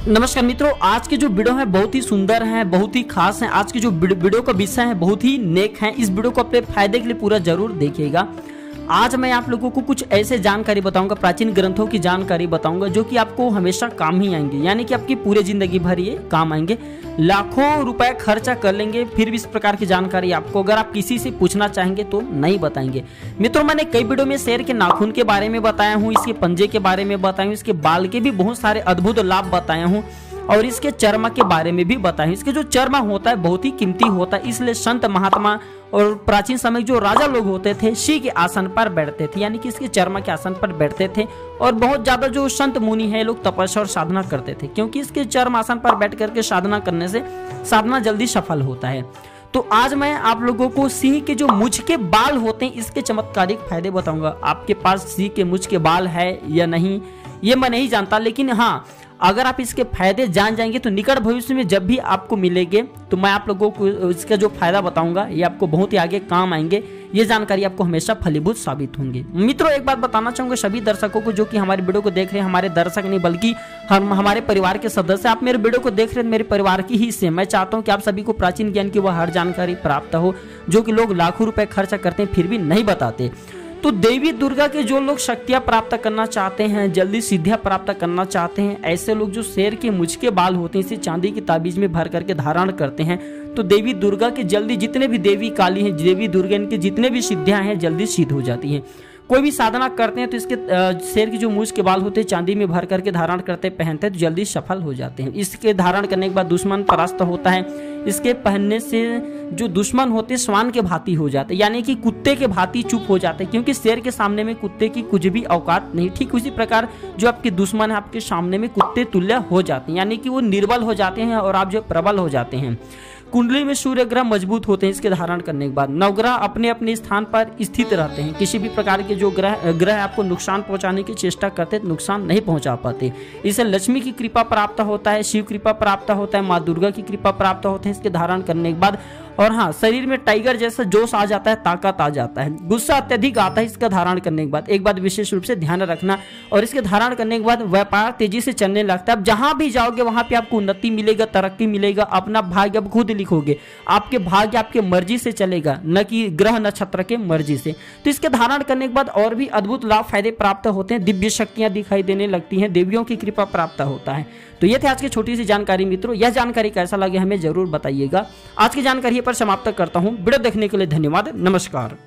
नमस्कार मित्रों, आज के जो वीडियो है बहुत ही सुंदर है, बहुत ही खास है। आज की जो वीडियो का विषय है बहुत ही नेक है। इस वीडियो को अपने फायदे के लिए पूरा जरूर देखिएगा। आज मैं आप लोगों को कुछ ऐसे जानकारी बताऊंगा, प्राचीन ग्रंथों की जानकारी बताऊंगा जो कि आपको हमेशा काम ही आएंगे, यानी कि आपकी पूरी जिंदगी भर ये काम आएंगे। लाखों रुपए खर्चा कर लेंगे फिर भी इस प्रकार की जानकारी आपको अगर आप किसी से पूछना चाहेंगे तो नहीं बताएंगे। मित्रों, मैंने कई वीडियो में शेर के नाखून के बारे में बताया हूँ, इसके पंजे के बारे में बताया हूँ, इसके बाल के भी बहुत सारे अद्भुत लाभ बताया हूँ और इसके चर्म के बारे में भी बताया। इसके जो चर्म होता है बहुत ही कीमती होता है, इसलिए संत महात्मा और प्राचीन समय जो राजा लोग होते थे शी के आसन पर बैठते थे, यानी कि इसके चर्म के आसन पर बैठते थे। और बहुत ज्यादा जो संत मुनि है लोग तपस्या और साधना करते थे, क्योंकि इसके चर्म आसन पर बैठ करके साधना करने से साधना जल्दी सफल होता है। तो आज मैं आप लोगों को सिंह के जो मुझ के बाल होते हैं इसके चमत्कारिक फायदे बताऊंगा। आपके पास सिंह के मुझ के बाल है या नहीं ये मैं नहीं जानता, लेकिन हाँ, अगर आप इसके फायदे जान जाएंगे तो निकट भविष्य में जब भी आपको मिलेंगे तो मैं आप लोगों को इसका जो फायदा बताऊंगा ये आपको बहुत ही आगे काम आएंगे। ये जानकारी आपको हमेशा फलीभूत साबित होंगे। मित्रों, एक बात बताना चाहूंगा सभी दर्शकों को जो कि हमारे वीडियो को देख रहे हैं, हमारे दर्शक नहीं बल्कि हम हमारे परिवार के सदस्य, आप मेरे वीडियो को देख रहे हैं मेरे परिवार की ही हिस्से। मैं चाहता हूं कि आप सभी को प्राचीन ज्ञान की वह हर जानकारी प्राप्त हो जो कि लोग लाखों रुपए खर्चा करते हैं फिर भी नहीं बताते। तो देवी दुर्गा के जो लोग शक्तियां प्राप्त करना चाहते हैं, जल्दी सिद्धियां प्राप्त करना चाहते हैं, ऐसे लोग जो शेर के मुझ के बाल होते हैं इसे चांदी की ताबीज में भर करके धारण करते हैं तो देवी दुर्गा के जल्दी जितने भी देवी काली हैं, देवी दुर्गा इनके जितने भी सिद्धियां हैं जल्दी सिद्ध हो जाती हैं। कोई भी साधना करते हैं तो इसके शेर की जो मूछ के बाल होते हैं चांदी में भर करके धारण करते पहनते हैं तो जल्दी सफल हो जाते हैं। इसके धारण करने के बाद दुश्मन परास्त होता है। इसके पहनने से जो दुश्मन होते हैं श्वान के भांति हो जाते हैं, यानी कि कुत्ते के भांति चुप हो जाते हैं, क्योंकि शेर के सामने में कुत्ते की कुछ भी औकात नहीं। ठीक उसी प्रकार जो आपके दुश्मन है आपके सामने में कुत्ते तुल्य हो जाते हैं, यानी कि वो निर्बल हो जाते हैं और आप जो प्रबल हो जाते हैं। कुंडली में सूर्य ग्रह मजबूत होते हैं इसके धारण करने के बाद। नवग्रह अपने अपने स्थान पर स्थित रहते हैं, किसी भी प्रकार के जो ग्रह आपको नुकसान पहुंचाने की चेष्टा करते तो नुकसान नहीं पहुंचा पाते। इसे लक्ष्मी की कृपा प्राप्त होता है, शिव कृपा प्राप्त होता है, माँ दुर्गा की कृपा प्राप्त होते हैं इसके धारण करने के बाद। और हाँ, शरीर में टाइगर जैसा जोश आ जाता है, ताकत आ जाता है, गुस्सा अत्यधिक आता है इसका धारण करने के बाद। एक बात विशेष रूप से ध्यान रखना, और इसके धारण करने के बाद व्यापार तेजी से चलने लगता है। अब जहां भी जाओगे वहां पे आपको उन्नति मिलेगा, तरक्की मिलेगा, अपना भाग्य अब खुद लिखोगे। आपके भाग्य आपके मर्जी से चलेगा, न कि ग्रह नक्षत्र के मर्जी से। तो इसके धारण करने के बाद और भी अद्भुत लाभ फायदे प्राप्त होते हैं, दिव्य शक्तियां दिखाई देने लगती हैं, देवियों की कृपा प्राप्त होता है। तो ये थी आज की छोटी सी जानकारी। मित्रों, यह जानकारी कैसा लगे हमें जरूर बताइएगा। आज की जानकारी पर समाप्त करता हूं। वीडियो देखने के लिए धन्यवाद। नमस्कार।